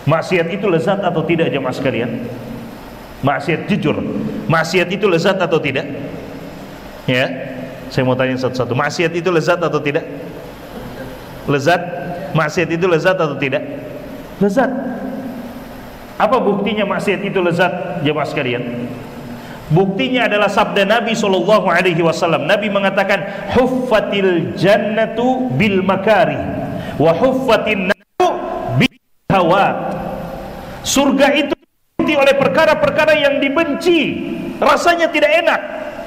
Maksiat itu lezat atau tidak jemaah sekalian? Maksiat, jujur, maksiat itu lezat atau tidak? Ya, saya mau tanya satu-satu. Maksiat itu lezat atau tidak? Lezat? Maksiat itu lezat atau tidak? Lezat. Apa buktinya maksiat itu lezat jemaah sekalian? Buktinya adalah sabda Nabi SAW. Nabi mengatakan, huffatil jannatu bil makari wa huffatin naru bil hawat. Surga itu diikuti oleh perkara-perkara yang dibenci, rasanya tidak enak.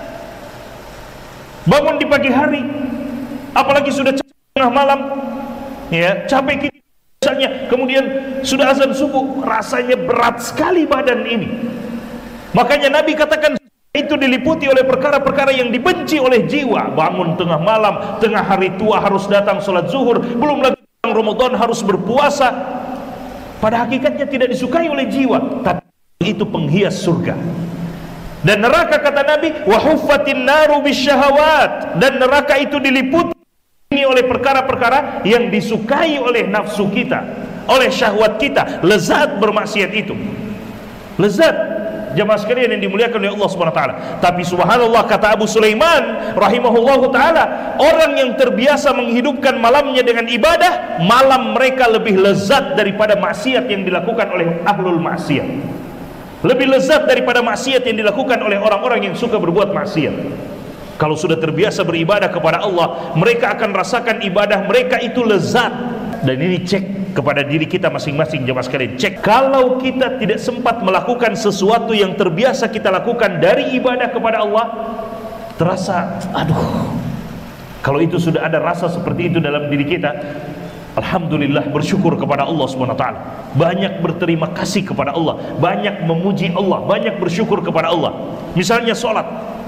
Bangun di pagi hari, apalagi sudah capek tengah malam, ya, capek kita misalnya, kemudian sudah azan subuh, rasanya berat sekali badan ini. Makanya Nabi katakan itu diliputi oleh perkara-perkara yang dibenci oleh jiwa. Bangun tengah malam, tengah hari tua harus datang sholat zuhur, belum lagi Ramadan harus berpuasa. Pada hakikatnya tidak disukai oleh jiwa, tapi itu penghias surga. Dan neraka, kata Nabi, wa huffatin naru bisyahawat, dan neraka itu diliputi oleh perkara-perkara yang disukai oleh nafsu kita, oleh syahwat kita. Lezat bermaksiat itu, lezat. Jamaah sekalian yang dimuliakan oleh Allah Subhanahu wa taala. Tapi subhanallah, kata Abu Sulaiman rahimahullahu taala, orang yang terbiasa menghidupkan malamnya dengan ibadah, malam mereka lebih lezat daripada maksiat yang dilakukan oleh ahlul maksiat. Lebih lezat daripada maksiat yang dilakukan oleh orang-orang yang suka berbuat maksiat. Kalau sudah terbiasa beribadah kepada Allah, mereka akan rasakan ibadah mereka itu lezat. Dan ini cek kepada diri kita masing-masing jemaah sekalian. Cek, kalau kita tidak sempat melakukan sesuatu yang terbiasa kita lakukan dari ibadah kepada Allah, terasa, aduh, kalau itu sudah ada rasa seperti itu dalam diri kita, alhamdulillah, bersyukur kepada Allah Subhanahu wa taala. Banyak berterima kasih kepada Allah, banyak memuji Allah, banyak bersyukur kepada Allah. Misalnya sholat,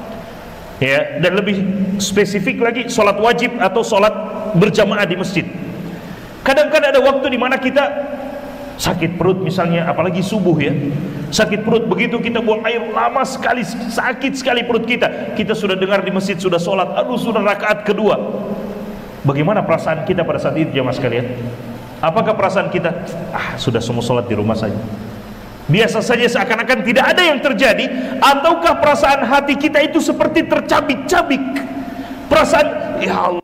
ya, dan lebih spesifik lagi sholat wajib atau sholat berjamaah di masjid. Kadang-kadang ada waktu di mana kita sakit perut misalnya, apalagi subuh, ya, sakit perut, begitu kita buang air lama sekali, sakit sekali perut kita. Kita sudah dengar di masjid, sudah sholat, aduh, sudah rakaat kedua. Bagaimana perasaan kita pada saat itu jemaah sekalian? Apakah perasaan kita, sudah semua sholat di rumah saja, biasa saja, seakan-akan tidak ada yang terjadi? Ataukah perasaan hati kita itu seperti tercabik-cabik? Perasaan, ya Allah,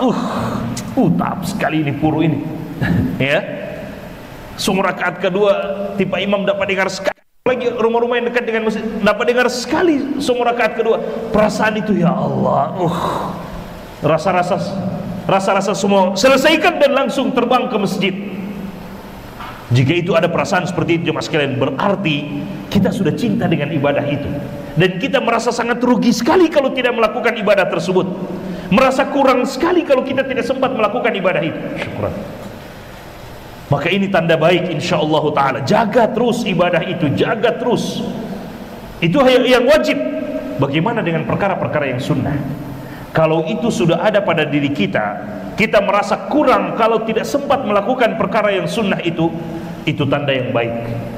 tahap sekali ini puru ini, ya. Semua rakaat kedua tiba imam dapat dengar sekali, lagi rumah-rumah yang dekat dengan masjid dapat dengar sekali semua rakaat kedua. Perasaan itu, ya Allah, rasa-rasa semua selesaikan dan langsung terbang ke masjid. Jika itu ada perasaan seperti itu jemaah sekalian, berarti kita sudah cinta dengan ibadah itu, dan kita merasa sangat rugi sekali kalau tidak melakukan ibadah tersebut, merasa kurang sekali kalau kita tidak sempat melakukan ibadah itu. Syukuran. Maka ini tanda baik insyaallah taala. Jaga terus ibadah itu, jaga terus. Itu yang wajib. Bagaimana dengan perkara-perkara yang sunnah? Kalau itu sudah ada pada diri kita, kita merasa kurang kalau tidak sempat melakukan perkara yang sunnah itu tanda yang baik.